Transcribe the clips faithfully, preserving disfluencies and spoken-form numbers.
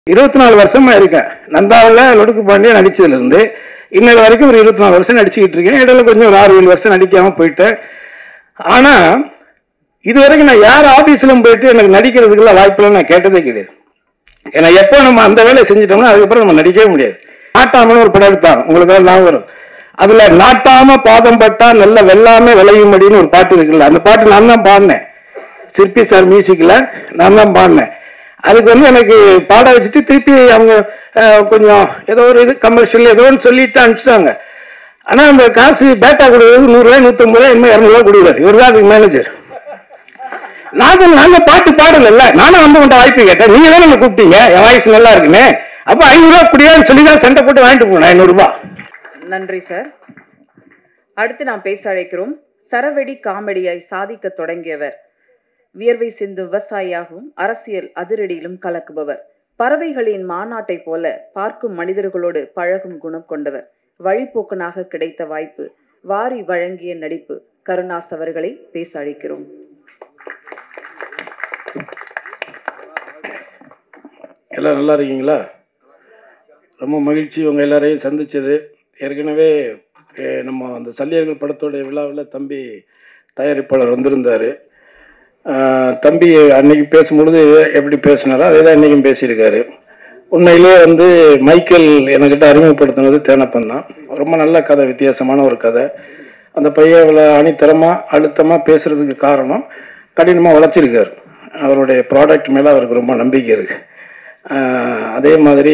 இருபத்தி நாலு வருஷமா இருக்கேன். நந்தாவில் லொடுக்கு பாண்டியன் நடிச்சதுல இருந்து இன்னொரு வரைக்கும் ஒரு இருபத்தி நாலு வருஷம் நடிச்சுக்கிட்டு இருக்கேன். இடையில கொஞ்சம் ஒரு ஆறு ஏழு வருஷம் நடிக்காம போயிட்டேன். ஆனா இது வரைக்கும் நான் யார் ஆபீஸ்லும் போயிட்டு எனக்கு நடிக்கிறதுக்குள்ள வாய்ப்புலாம் நான் கேட்டதே கிடையாது. ஏன்னா எப்போ நம்ம அந்த வேலையை செஞ்சிட்டோம்னா அதுக்கப்புறம் நம்ம நடிக்கவே முடியாது. நாட்டாமன்னு ஒரு படம் எடுத்தாங்க, உங்களுக்கு நான் வரும். அதுல நாட்டாம பாதம் பட்டா நல்ல வெள்ளாம விளையும் அப்படின்னு ஒரு பாட்டு இருக்குல்ல, அந்த பாட்டு நான் தான் பாடினேன். சிற்பி சார் மியூசிக்ல நான் தான் பாடினேன். அதுக்கு வந்து எனக்கு பாட வச்சுட்டு திருப்பி அவங்க கொஞ்சம் ஏதோ ஒரு இது கமர்ஷியல் ஏதோ ஒன்று சொல்லிட்டு அனுப்பிச்சிட்டாங்க. ஆனால் அந்த காசு பேட்டா கொடுக்குறது நூறுரூவாய் நூற்றம்பது ரூபாய் இனிமேல் இரநூறுவா கொடுக்குறாரு. இவர் தான் அதுக்கு மேனேஜர். நான் நாங்கள் பாட்டு பாடல, நானும் வந்து உண்ட வாய்ப்பு கேட்டேன். நீங்க தான் நம்ம கூப்பிட்டீங்க, என் வாய்ஸ் நல்லா இருக்குன்னு. அப்போ ஐநூறுரூவா குடியான்னு சொல்லி தான் சண்டை போட்டு வாங்கிட்டு போனேன் ஐநூறுரூபா. நன்றி சார். அடுத்து நாம் பேச அழைக்கிறோம். சரவெடி காமெடியாய் சாதிக்க தொடங்கியவர், வியர்வை சிந்து விவசாயியாகவும் அரசியல் அதிரடியிலும் கலக்குபவர், பறவைகளின் மாநாட்டை போல பார்க்கும் மனிதர்களோடு பழகும் குணம் கொண்டவர், வழிபோக்கனாக கிடைத்த வாய்ப்பு வாரி வழங்கிய நடிப்பு கருணாஸ் அவர்களை பேச அழைக்கிறோம். எல்லாம் நல்லா இருக்கீங்களா? ரொம்ப மகிழ்ச்சி உங்கள் எல்லாரையும் சந்தித்தது. ஏற்கனவே நம்ம அந்த சல்லியர்கள் படத்தோடைய விழாவில் தம்பி தயாரிப்பாளர் வந்திருந்தார். தம்பி அன்னைக்கு பேசும்பொழுது எப்படி பேசினாரோ அதே தான் இன்றைக்கும் பேசியிருக்காரு. உண்மையிலே வந்து மைக்கேல் என்கிட்ட அறிமுகப்படுத்தினது தேனப்பன் தான். ரொம்ப நல்ல கதை, வித்தியாசமான ஒரு கதை. அந்த பையன் இவ்வளோ அணித்தரமாக அழுத்தமாக பேசுகிறதுக்கு காரணம் கடினமாக உழைச்சிருக்கார். அவருடைய ப்ராடக்ட் மேலே அவருக்கு ரொம்ப நம்பிக்கை இருக்குது. அதே மாதிரி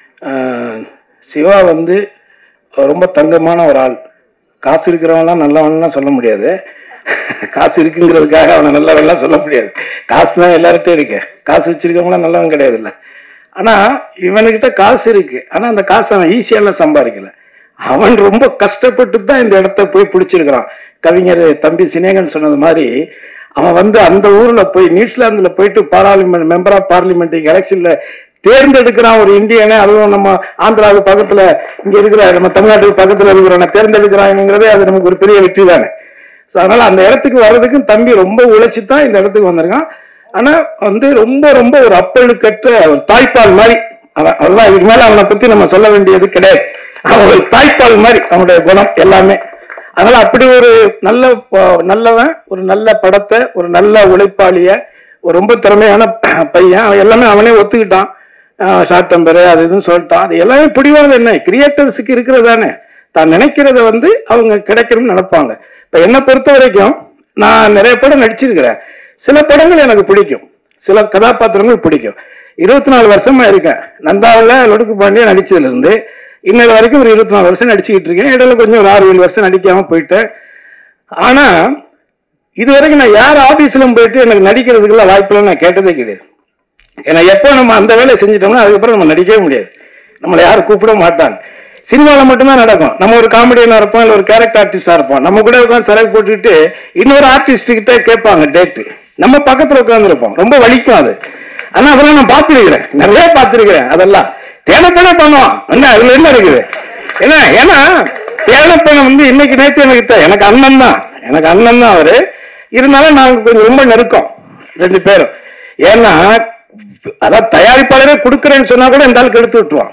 சிவா வந்து ரொம்ப தங்கமான ஒரு ஆள். காசு இருக்கிறவங்களாம் நல்லவன்லாம் சொல்ல முடியாது, காசு இருக்குங்கிறதுக்காக அவனை நல்லவெல்லாம் சொல்ல முடியாது. காசு தான் எல்லார்கிட்டையும் இருக்கு, காசு வச்சிருக்கவங்களாம் நல்லவன் கிடையாது இல்லை. ஆனால் இவனுக்கிட்ட காசு இருக்கு, ஆனால் அந்த காசு அவன் ஈஸியெல்லாம் சம்பாதிக்கல. அவன் ரொம்ப கஷ்டப்பட்டு தான் இந்த இடத்த போய் பிடிச்சிருக்கிறான். கவிஞர் தம்பி சினேகன் சொன்னது மாதிரி அவன் வந்து அந்த ஊர்ல போய் நியூசிலாந்துல போயிட்டு பார்லிமெண்ட் மெம்பர் ஆஃப் பார்லிமெண்ட் எலெக்ஷன்ல தேர்ந்தெடுக்கிறான் ஒரு இந்தியனை. அதுவும் நம்ம ஆந்திராவுக்கு பக்கத்துல இங்க இருக்கிற நம்ம தமிழ்நாட்டுக்கு பக்கத்துல இருக்கிறவனை தேர்ந்தெடுக்கிறாங்கிறதே அது நமக்கு ஒரு பெரிய வெற்றி தானே. ஸோ அதனால அந்த இடத்துக்கு வர்றதுக்கும் தம்பி ரொம்ப உழைச்சி தான் இந்த இடத்துக்கு வந்திருக்கான். ஆனா வந்து ரொம்ப ரொம்ப ஒரு அப்பழுக்கற்ற ஒரு தாய்ப்பால் மாதிரி அவன். அவ்வளவுதான், இதுக்கு மேல அவனை பத்தி நம்ம சொல்ல வேண்டியது கிடையாது. அவன் ஒரு தாய்ப்பால் மாதிரி அவனுடைய குணம் எல்லாமே. அதனால அப்படி ஒரு நல்ல நல்லவன், ஒரு நல்ல படத்தை, ஒரு நல்ல உழைப்பாளிய, ஒரு ரொம்ப திறமையான பையன். அவன் எல்லாமே அவனே ஒத்துக்கிட்டான். ஷார்ட் டெம்பரு அது இதுன்னு சொல்லிட்டான். அது எல்லாமே பிடிவாத என்ன கிரியேட்டர்ஸுக்கு இருக்கிறதானே, தான் நினைக்கிறத வந்து அவங்க கிடைக்கணும்னு நினைப்பாங்க. இப்போ என்னை பொறுத்த வரைக்கும் நான் நிறைய படம் நடிச்சிருக்கிறேன். சில படங்கள் எனக்கு பிடிக்கும், சில கதாபாத்திரங்கள் பிடிக்கும். இருபத்தி நாலு வருஷமா இருக்கேன். நந்தாவில் லொடுக்கு பாண்டியன் நடிச்சதுல இருந்து இன்னொரு வரைக்கும் ஒரு இருபத்தி நாலு வருஷம் நடிச்சுக்கிட்டு இருக்கேன். இடையில கொஞ்சம் ஒரு ஆறு ஏழு வருஷம் நடிக்காம போயிட்டேன். ஆனா இது வரைக்கும் நான் யார் ஆபீஸ்லும் போயிட்டு எனக்கு நடிக்கிறதுக்குள்ள வாய்ப்புலாம் நான் கேட்டதே கிடையாது. ஏன்னா எப்போ நம்ம அந்த வேலையை செஞ்சிட்டோம்னா அதுக்கப்புறம் நம்ம நடிக்கவே முடியாது, நம்மளை யாரும் கூப்பிட மாட்டாங்க. சினிமாவில் மட்டும்தான் நடக்கும். நம்ம ஒரு காமெடியனாக இருப்போம், இல்லை ஒரு கேரக்டர் ஆர்டிஸ்டாக இருப்போம். நம்ம கூட உட்காந்து செலக்ட் போட்டுக்கிட்டு இன்னொரு ஆர்டிஸ்ட்கிட்ட கேட்பாங்க டேட்டு, நம்ம பக்கத்தில் உட்காந்துருப்போம். ரொம்ப வலிக்கும் அது. ஆனால் அதெல்லாம் நான் பார்த்துருக்கிறேன், நிறைய பார்த்துருக்கிறேன். அதெல்லாம் தேனப்பனே பண்ணுவோம். என்ன அதுல என்ன இருக்குது? ஏன்னா ஏன்னா தேனப்பனை வந்து இன்னைக்கு நேற்று எனக்கு எனக்கு அண்ணன் தான், எனக்கு அண்ணன் தான் அவரு. இருந்தாலும் நாங்கள் கொஞ்சம் ரொம்ப நெருக்கம் ரெண்டு பேரும். ஏன்னா அதான் தயாரிப்பாளரே கொடுக்குறேன்னு சொன்னா கூட இந்த ஆளுக்கு எடுத்து விட்டுருவான்.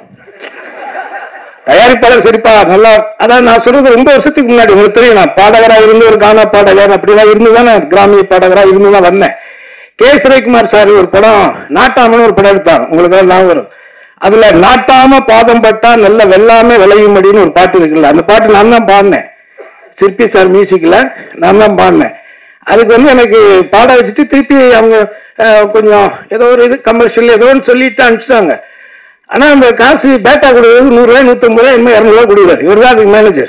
தயாரிப்பாளர் சரிப்பா நல்லா, அதான் நான் சொல்றது ரொம்ப வருஷத்துக்கு முன்னாடி உங்களுக்கு தெரியும். நான் பாடகராக இருந்து ஒரு கானா பாடகர் அப்படிலாம் இருந்துதான், நான் கிராமிய பாடகராக இருந்துதான் வந்தேன். கே சுரேகுமார் சார் ஒரு படம் நாட்டாமன்னு ஒரு படம் எடுத்தாங்க, உங்களுக்கு நான் வரும். அதுல நாட்டாம பாதம் பட்டா நல்ல வெள்ளாம விளையும் அப்படின்னு ஒரு பாட்டு இருக்குல்ல, அந்த பாட்டு நான் தான் பாடினேன். சிற்பி சார் மியூசிக்ல நான் தான் பாடினேன். அதுக்கு வந்து எனக்கு பாட வச்சுட்டு திருப்பி அவங்க கொஞ்சம் ஏதோ ஒரு இது கமர்ஷியல் ஏதோ ஒன்று சொல்லிட்டு அனுப்பிச்சிட்டாங்க. ஆனா அந்த காசு பேட்டா கொடுக்குறது நூறுரூவாய் நூற்றம்பது ரூபாய் இனிமேல் இரநூறுவா கொடுக்குறாரு. இவர் தான் அதுக்கு மேனேஜர்.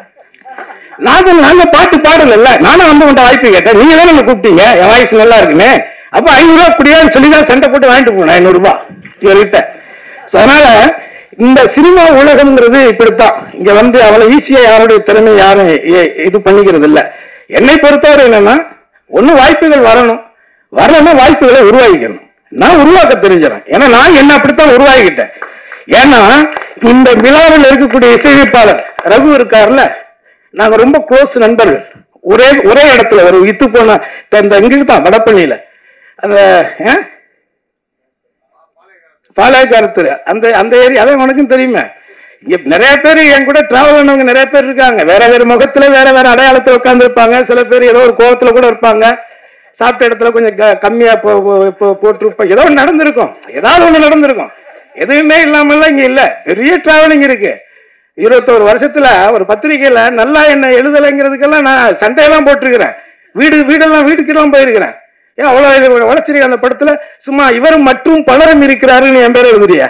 நான் நாங்க பாட்டு பாடல, நானும் வந்து உண்ட வாய்ப்பு கேட்டேன். நீங்க தான் நம்ம கூப்பிட்டீங்க, என் வாய்ஸ் நல்லா இருக்குன்னு. அப்போ ஐநூறுரூவா குடியான்னு சொல்லி தான் சண்டை போட்டு வாங்கிட்டு போனேன் ஐநூறுரூபா இவர்கிட்ட. ஸோ அதனால இந்த சினிமா உலகம்ங்கிறது இப்படித்தான். இங்க வந்து அவ்வளோ ஈஸியா யாருடைய திறமை யாரும் இது பண்ணிக்கிறது இல்லை. என்னை பொறுத்தவரை என்னன்னா, ஒண்ணு வாய்ப்புகள் வரணும், வரணும்னா வாய்ப்புகளை உருவாக்கிக்கணும். நான் உருவாக்க தெரிஞ்சிடறேன், ஏன்னா நான் என்ன அப்படித்தான் உருவாக்கிட்டேன். ஏன்னா இந்த விழாவில் இருக்கக்கூடிய இசையமைப்பாளர் ரகு இருக்காருல்ல, நாங்க ரொம்ப க்ளோஸ் நண்பர்கள். ஒரே ஒரே இடத்துல ஒரு இத்து போன இங்கிட்டு தான் வடப்பள்ளியில அந்த பாளையக்காரத்தூர் அந்த அந்த ஏரியா, அதான் உனக்கும் தெரியுமே. இங்க நிறைய பேர் என் கூட டிராவல் பண்ணவங்க நிறைய பேர் இருக்காங்க. வேற வேற முகத்துல வேற வேற அடையாளத்துல உட்கார்ந்து இருப்பாங்க. சில பேர் ஏதோ ஒரு கோவத்துல கூட இருப்பாங்க. சாப்பிட்ட இடத்துல கொஞ்சம் கம்மியா போட்டிருப்போம். ஏதோ ஒன்று நடந்திருக்கும், ஏதாவது ஒண்ணு நடந்திருக்கும். எதுவுமே இல்லாமல்லாம் இங்க இல்ல, பெரிய டிராவலிங் இருக்கு. இருபத்தோரு வருஷத்துல ஒரு பத்திரிகையில நல்லா என்ன எழுதலைங்கிறதுக்கெல்லாம் நான் சண்டையெல்லாம் போட்டிருக்கிறேன். வீடு வீடெல்லாம் வீட்டுக்கெல்லாம் போயிருக்கிறேன். ஏன் அவ்வளவு உழைச்சிருக்க அந்த படத்துல சும்மா இவரும் மற்றும் பலரும் இருக்கிறாருன்னு என் பேர் எழுதுறியா?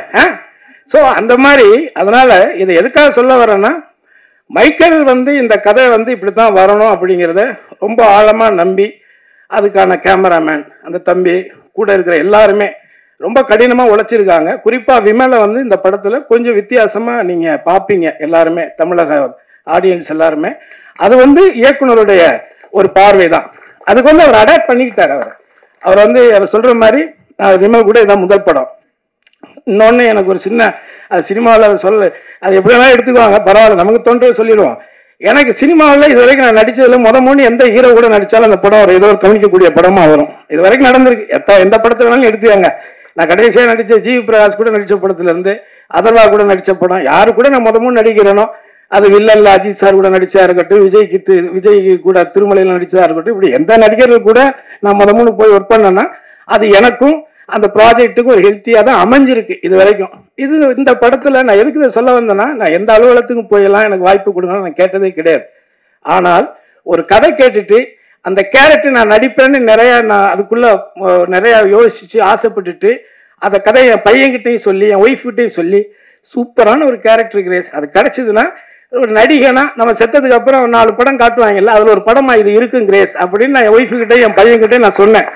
ஸோ அந்த மாதிரி. அதனால இதை எதுக்காக சொல்ல வரேன்னா, மைக்கேல் வந்து இந்த கதை வந்து இப்படித்தான் வரணும் அப்படிங்கிறத ரொம்ப ஆழமா நம்பி அதுக்கான கேமராமேன் அந்த தம்பி கூட இருக்கிற எல்லாருமே ரொம்ப கடினமா உழைச்சிருக்காங்க. குறிப்பா விமலை வந்து இந்த படத்துல கொஞ்சம் வித்தியாசமா நீங்க பாப்பீங்க எல்லாருமே, தமிழக ஆடியன்ஸ் எல்லாருமே. அது வந்து இயக்குனருடைய ஒரு பார்வை தான். அதுக்கு வந்து அவர் அடாப்ட் பண்ணிக்கிட்டார். அவர் அவர் வந்து அவர் சொல்ற மாதிரி விமல் கூட இதான் முதல் படம். இன்னொன்று எனக்கு ஒரு சின்ன அது சினிமாவில் அதை சொல்ல, அது எப்படி வேணாலும் எடுத்துக்குவாங்க, பரவாயில்ல, நமக்கு தோன்றதை சொல்லிடுவோம். எனக்கு சினிமாவில் இது வரைக்கும் நான் நடிச்சதில் முத மூணு எந்த ஹீரோ கூட நடித்தாலும் அந்த படம் ஒரு ஏதோ ஒரு கவனிக்கக்கூடிய படமாக வரும். இது வரைக்கும் நடந்திருக்கு. எத்த எந்த படத்தை வேணாலும் எடுத்துக்காங்க. நான் கடைசியாக நடித்த ஜி பிரகாஷ் கூட நடித்த படத்துலேருந்து அதர்வா கூட நடித்த படம், யாரு கூட நான் முத மூணு நடிக்கிறேனோ அது வில்லல்ல அஜித் சார் கூட நடிச்சா இருக்கட்டும், விஜய்க்கு விஜய் கூட திருமலையில் நடிச்சதா இருக்கட்டும், இப்படி எந்த நடிகர்கள் கூட நான் முத மூணு போய் ஒர்க் பண்ணேன்னா அது எனக்கும் அந்த ப்ராஜெக்ட்டுக்கு ஒரு ஹெல்த்தியாக தான் அமைஞ்சிருக்கு இது வரைக்கும். இது இந்த படத்தில் நான் எதுக்கு இதை சொல்ல வந்தேன்னா, நான் எந்த அலுவலகத்துக்கும் போயெல்லாம் எனக்கு வாய்ப்பு கொடுங்கன்னு நான் கேட்டதே கிடையாது. ஆனால் ஒரு கதை கேட்டுட்டு அந்த கேரக்டர் நான் நடிப்பேன்னு நிறைய நான் அதுக்குள்ள நிறைய யோசிச்சு ஆசைப்பட்டுட்டு அந்த கதையை என் பையன்கிட்டையும் சொல்லி என் ஒய்ஃப்கிட்டையும் சொல்லி சூப்பரான ஒரு கேரக்டர் கிரேஸ் அது கிடைச்சதுன்னா, ஒரு நடிகனா நம்ம செத்ததுக்கு அப்புறம் நாலு படம் காட்டுவாங்கல்ல, அதில் ஒரு படமா இது இருக்கும் கிரேஸ் அப்படின்னு நான் என் ஒய்ஃப்கிட்டையும் என் பையன்கிட்டையும் நான் சொன்னேன்.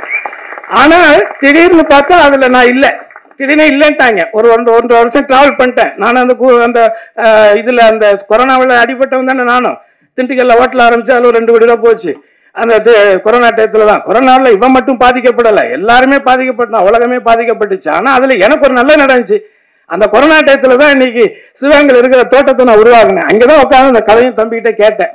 ஆனால் திடீர்னு பார்த்தா அதுல நான் இல்லை, திடீர்னு இல்லைன்ட்டாங்க. ஒரு ஒன்று ஒன்றரை வருஷம் டிராவல் பண்ணிட்டேன் நான். அந்த அந்த இதுல அந்த கொரோனாவில் அடிபட்டவன் தானே நானும். திண்டுக்கல்ல ஹோட்டல் ஆரம்பிச்சு அதில் ஒரு ரெண்டு கோடி ரூபா போச்சு அந்த கொரோனா டயத்துல தான். கொரோனாவில் இவன் மட்டும் பாதிக்கப்படலை, எல்லாருமே பாதிக்கப்பட்டான், உலகமே பாதிக்கப்பட்டுச்சு. ஆனால் அதுல எனக்கு ஒரு நல்ல நடந்துச்சு. அந்த கொரோனா டயத்துல தான் இன்னைக்கு சிவகங்கையில் இருக்கிற தோட்டத்தை நான் உருவாக்குனேன். அங்கேதான் உட்காந்து அந்த கதையும் தம்பிக்கிட்ட கேட்டேன்.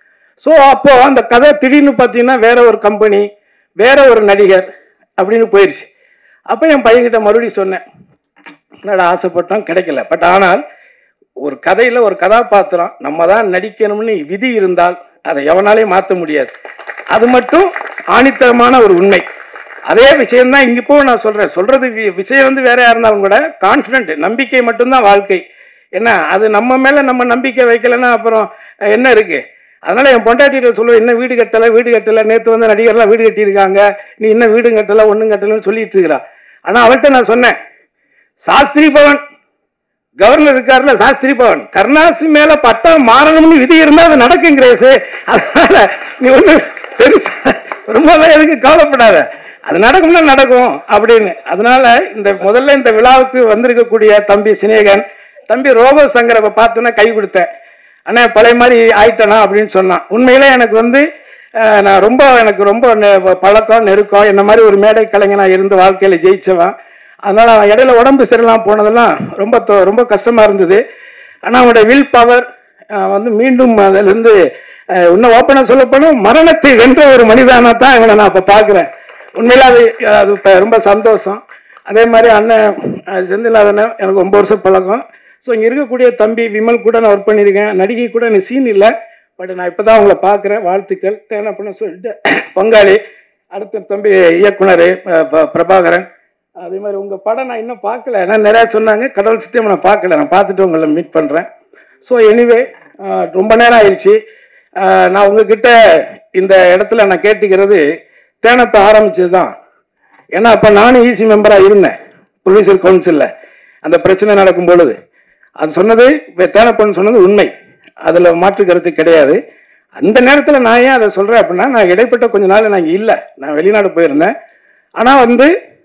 ஸோ அப்போ அந்த கதை திடீர்னு பார்த்தீங்கன்னா வேற ஒரு கம்பெனி, வேற ஒரு நடிகர் அப்படின்னு போயிடுச்சு. அப்போ என் பையன்கிட்ட மறுபடியும் சொன்னேன், என்னடா ஆசைப்பட்டோம் கிடைக்கல. பட் ஆனால் ஒரு கதையில் ஒரு கதாபாத்திரம் நம்ம தான் நடிக்கணும்னு விதி இருந்தால் அதை எவனாலையும் மாற்ற முடியாது. அது மட்டும் ஆணித்தரமான ஒரு உண்மை. அதே விஷயம்தான் இங்க இப்போ நான் சொல்றேன். சொல்றது விஷயம் வந்து வேறையா இருந்தாலும் கூட கான்ஃபிடென்ட், நம்பிக்கை மட்டும்தான் வாழ்க்கை. என்ன அது நம்ம மேல நம்ம நம்பிக்கை வைக்கலன்னா அப்புறம் என்ன இருக்கு? அதனால என் பொண்டாட்டிகிட்ட சொல்லுவேன், இன்னும் வீடு கட்டலை வீடு கட்டலை நேற்று வந்து நடிகர்லாம் வீடு கட்டியிருக்காங்க, நீ இன்னும் வீடும் கட்டலை ஒன்றும் கட்டலைன்னு சொல்லிட்டு இருக்கிறா. ஆனால் அவள்கிட்ட நான் சொன்னேன், சாஸ்திரி பவன் கவர்னர் இருக்காருல, சாஸ்திரி பவன் கருணாசி மேல பட்டம் மாறணும்னு விதி இருந்தா அது நடக்கும் கிரேஸு. அதனால நீ ஒண்ணு பெருசா ரொம்பவே எதுக்கு கவலைப்படாத, அது நடக்கும்னா நடக்கும் அப்படின்னு. அதனால இந்த முதல்ல இந்த விழாவுக்கு வந்திருக்கக்கூடிய தம்பி சினேகன், தம்பி ரோபோ சங்கரை பார்த்தோன்னா கை கொடுத்தேன். அண்ணா பழைய மாதிரி ஆயிட்டனா அப்படின்னு சொன்னான். உண்மையிலே எனக்கு வந்து நான் ரொம்ப எனக்கு ரொம்ப பழக்கம் நெருக்கம், என்ன மாதிரி ஒரு மேடை கலைஞனா இருந்து வாழ்க்கையில ஜெயிச்சவன். அதனால இடையில உடம்பு சரியில்லாம போனதெல்லாம் ரொம்ப ரொம்ப கஷ்டமா இருந்தது. ஆனால் அவனுடைய வில் பவர் வந்து மீண்டும் அதிலிருந்து இன்னும் ஓப்பனா சொல்ல போனோம், மரணத்தை வென்ற ஒரு மனிதனா தான் இவனை நான் இப்போ பார்க்குறேன். உண்மையில அது அது இப்போ ரொம்ப சந்தோஷம். அதே மாதிரி அண்ணன் செந்திலாதன எனக்கு ரொம்ப வருஷம் பழக்கம். ஸோ இங்கே இருக்கக்கூடிய தம்பி விமல் கூட நான் ஒர்க் பண்ணியிருக்கேன். நடிகை கூட எனக்கு சீன் இல்லை, பட் நான் இப்போ தான் அவங்கள பார்க்குறேன். வாழ்த்துக்கள் தேன பண்ண சொல்லிட்டு பங்காளி. அடுத்த தம்பி இயக்குனர் பிரபாகரன். அதே மாதிரி உங்கள் படம் நான் இன்னும் பார்க்கல, ஏன்னா நிறையா சொன்னாங்க. கடவுள் சித்தியம் நான் பார்க்கல, நான் பார்த்துட்டு உங்களை மீட் பண்ணுறேன். ஸோ எனிவே ரொம்ப நேரம் ஆயிடுச்சு. நான் உங்ககிட்ட இந்த இடத்துல நான் கேட்டுக்கிறது, தேனப்பை ஆரம்பிச்சது தான். ஏன்னா அப்போ நானும் ஈசி மெம்பராக இருந்தேன் ப்ரொடியூசர் கவுன்சிலில். அந்த பிரச்சனை நடக்கும் பொழுது அது சொன்னது தேனப்பன்னு சொன்னது உண்மை, அதில் மாற்று கருத்து கிடையாது. அந்த நேரத்தில் நான் ஏன் அதை சொல்கிறேன் அப்படின்னா, நான் இடைப்பட்ட கொஞ்ச நாள் நான் இல்லை, நான் வெளிநாடு போயிருந்தேன். ஆனால் வந்து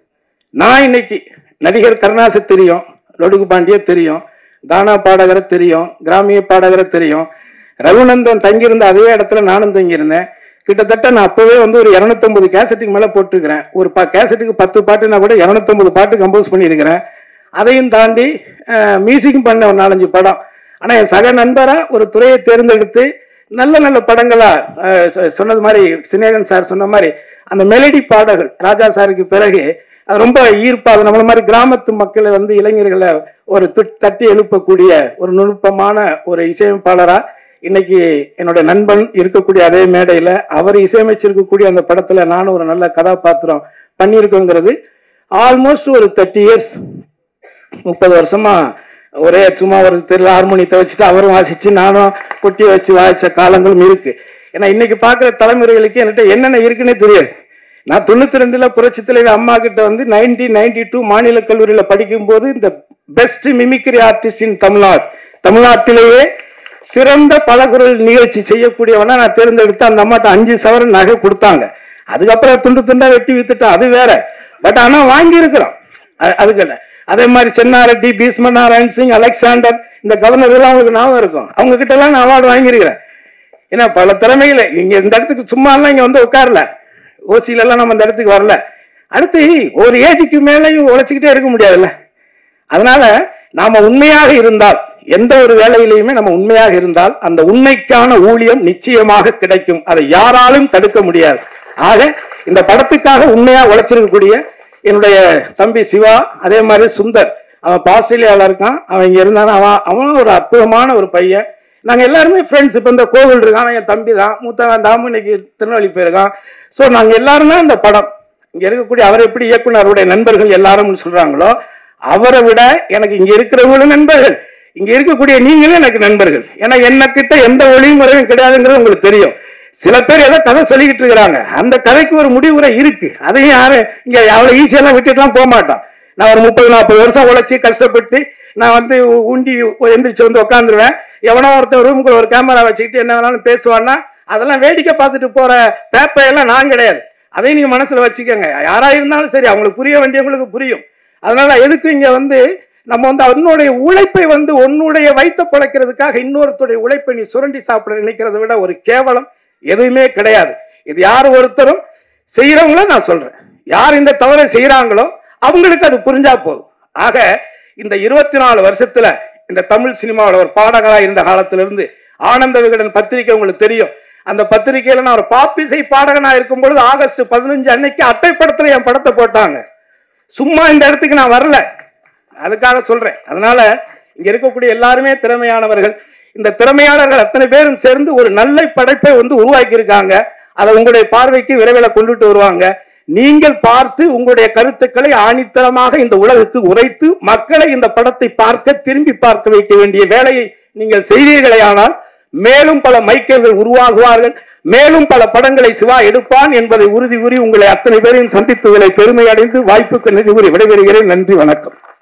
நான் இன்னைக்கு நடிகர் கருணாசை தெரியும், லொடுகு பாண்டிய தெரியும், கானா பாடகரை தெரியும், கிராமிய பாடகரை தெரியும். ரகுநந்தன் தங்கியிருந்த அதே இடத்துல நானும் தங்கியிருந்தேன். கிட்டத்தட்ட நான் அப்பவே வந்து ஒரு இருநூத்தி ஐம்பது கேசட்டுக்கு மேலே போட்டிருக்கிறேன். ஒரு பா கேசட்டுக்கு பத்து பாட்டுனா கூட இருநூத்தி ஐம்பது பாட்டு கம்போஸ் பண்ணியிருக்கிறேன். அதையும் தாண்டி மியூசிக்கும் பண்ண ஒரு நாலஞ்சு படம். ஆனால் என் சக நண்பராக ஒரு துறையை தேர்ந்தெடுத்து நல்ல நல்ல படங்களா சொன்னது மாதிரி சினேகன் சார் சொன்ன மாதிரி அந்த மெலடி பாடல்கள் ராஜா சாருக்கு பிறகு அது ரொம்ப ஈர்ப்பா, அது நம்மள மாதிரி கிராமத்து மக்களை வந்து இளைஞர்களை ஒரு தட்டி எழுப்பக்கூடிய ஒரு நுட்பமான ஒரு இசையமைப்பாளரா இன்னைக்கு என்னோட நண்பன் இருக்கக்கூடிய அதே மேடையில அவர் இசையமைச்சிருக்கக்கூடிய அந்த படத்துல நானும் ஒரு நல்ல கதாபாத்திரம் பண்ணியிருக்கோங்கிறது ஆல்மோஸ்ட் ஒரு தேர்ட்டி இயர்ஸ் முப்பது வருஷமா ஒரே சும்மா ஒரு தெரு ஹார்மோனியத்தை வச்சுட்டு அவரும் வாசிச்சு நானும் கொட்டி வச்சு வாசிச்ச காலங்களும் இருக்கு. ஏன்னா இன்னைக்கு பார்க்குற தலைமுறைகளுக்கு என்கிட்ட என்னென்ன இருக்குன்னே தெரியாது. நான் தொண்ணூத்தி ரெண்டுல புரட்சி தலைவி அம்மா கிட்ட வந்து நைன்டீன் நைன்டி டூ மாநில கல்லூரியில படிக்கும் போது இந்த best mimicry artist in Tamil Nadu, தமிழ்நாட்டிலேயே சிறந்த பலகுரல் நிகழ்ச்சி செய்யக்கூடியவனா நான் தேர்ந்தெடுத்து அந்த அம்மாட்ட அஞ்சு சவரன் நகை கொடுத்தாங்க. அதுக்கப்புறம் துண்டு துண்டா வெட்டி வித்துட்டோம், அது வேற. பட் ஆனா வாங்கி இருக்கிறோம். அதுக்கு அதே மாதிரி சென்னாரெட்டி, பீஷ்ம நாராயண் சிங், அலெக்சாண்டர், இந்த கவர்னர் எல்லாம் அவங்களுக்கு ஞாபகம் இருக்கும். அவங்க கிட்ட எல்லாம் நான் அவார்டு வாங்கியிருக்கிறேன். ஏன்னா பல திறமைகளை இங்க இந்த இடத்துக்கு சும்மா எல்லாம் இங்க வந்து உட்காரல, ஓசியில எல்லாம் நம்ம இந்த இடத்துக்கு வரல. அடுத்து ஒரு ஏஜுக்கு மேலேயும் உழைச்சிக்கிட்டே இருக்க முடியாதுல்ல. அதனால நாம உண்மையாக இருந்தால், எந்த ஒரு வேலையிலையுமே நம்ம உண்மையாக இருந்தால் அந்த உண்மைக்கான ஊழியம் நிச்சயமாக கிடைக்கும். அதை யாராலும் தடுக்க முடியாது. ஆக இந்த படத்துக்காக உண்மையா உழைச்சிருக்கக்கூடிய என்னுடைய தம்பி சிவா, அதே மாதிரி சுந்தர், அவன் ஆஸ்திரேலியாவில் இருக்கான், அவன் இங்க இருந்தான். அவன் அவனும் ஒரு அற்புதமான ஒரு பையன். நாங்க எல்லாருமே ஃப்ரெண்ட்ஸ். இப்போ இந்த கோவில் இருக்கான், என் தம்பி தான், மூத்தவன் தாமு இன்னைக்கு திருநெல்வேலி போயிருக்கான். ஸோ நாங்க எல்லாரும் தான் இந்த படம் இங்க இருக்கக்கூடிய அவர் எப்படி இயக்குனருடைய நண்பர்கள் எல்லாரும் சொல்றாங்களோ அவரை விட எனக்கு இங்க இருக்கிறவங்களும் நண்பர்கள், இங்க இருக்கக்கூடிய நீங்களும் எனக்கு நண்பர்கள். ஏன்னா என்ன கிட்ட எந்த ஒளியும் முறையும் கிடையாதுங்கிறது உங்களுக்கு தெரியும். சில பேர் ஏதோ கதை சொல்லிக்கிட்டு இருக்கிறாங்க, அந்த கதைக்கு ஒரு முடிவுரை இருக்கு. அதையும் யாரு இங்க அவ்வளவு ஈஸியெல்லாம் விட்டுட்டுலாம் போக மாட்டான். நான் ஒரு முப்பது நாற்பது வருஷம் உழைச்சி கஷ்டப்பட்டு நான் வந்து உண்டி எந்திரிச்சு வந்து உட்காந்துருவேன். எவனோ ஒருத்தர் ரூமுக்குள்ள ஒரு கேமரா வச்சுக்கிட்டு என்ன வேணாலும் பேசுவான்னா அதெல்லாம் வேடிக்கை பார்த்துட்டு போற பேப்பையெல்லாம் நான் கிடையாது. அதையும் நீங்க மனசுல வச்சுக்கோங்க. யாரா இருந்தாலும் சரி, அவங்களுக்கு புரிய வேண்டியவங்களுக்கு புரியும். அதனால எதுக்கு இங்க வந்து நம்ம வந்து அவனுடைய உழைப்பை வந்து உன்னுடைய வைத்த பழைக்கிறதுக்காக இன்னொருத்தருடைய உழைப்பை நீ சுரண்டி சாப்பிட நினைக்கிறத விட ஒரு கேவலம் எதுவுமே கிடையாது. இது யார் ஒருத்தரும் செய்யறவங்கள நான் சொல்றேன், யார் இந்த தவறை செய்யறாங்களோ அவங்களுக்கு அது புரிஞ்சா போதும். ஆக இந்த இருபத்தி நாலு வருஷத்துல இந்த தமிழ் சினிமாவில் ஒரு பாடகரா இருந்த காலத்திலிருந்து ஆனந்த விகடன் பத்திரிகை உங்களுக்கு தெரியும். அந்த பத்திரிகையில நான் ஒரு பாப்பிசை பாடகனா இருக்கும் பொழுது ஆகஸ்ட் பதினஞ்சு அன்னைக்கு அட்டைப்படத்துல என் படத்தை போட்டாங்க. சும்மா இந்த இடத்துக்கு நான் வரல, அதுக்காக சொல்றேன். அதனால இங்க இருக்கக்கூடிய எல்லாருமே திறமையானவர்கள். இந்த திறமையாளர்கள் அத்தனை பேரும் சேர்ந்து ஒரு நல்ல படைப்பை வந்து உருவாக்கி இருக்காங்க. அதை உங்களுடைய பார்வைக்கு விரைவில் கொண்டுட்டு வருவாங்க. நீங்கள் பார்த்து உங்களுடைய கருத்துக்களை ஆணித்தரமாக இந்த உலகுக்கு உரைத்து மக்களை இந்த படத்தை பார்க்க திரும்பி பார்க்க வைக்க வேண்டிய வேலையை நீங்கள் செய்தீர்களே ஆனால் மேலும் பல மைக்கேல்கள் உருவாகுவார்கள், மேலும் பல படங்களை சிவா எடுப்பான் என்பதை உறுதி கூறி உங்களை அத்தனை பேரையும் சந்தித்ததில் பெருமை அடைந்து வாய்ப்புக்கு நன்றி கூறி விடைபெறுகிறேன். நன்றி, வணக்கம்.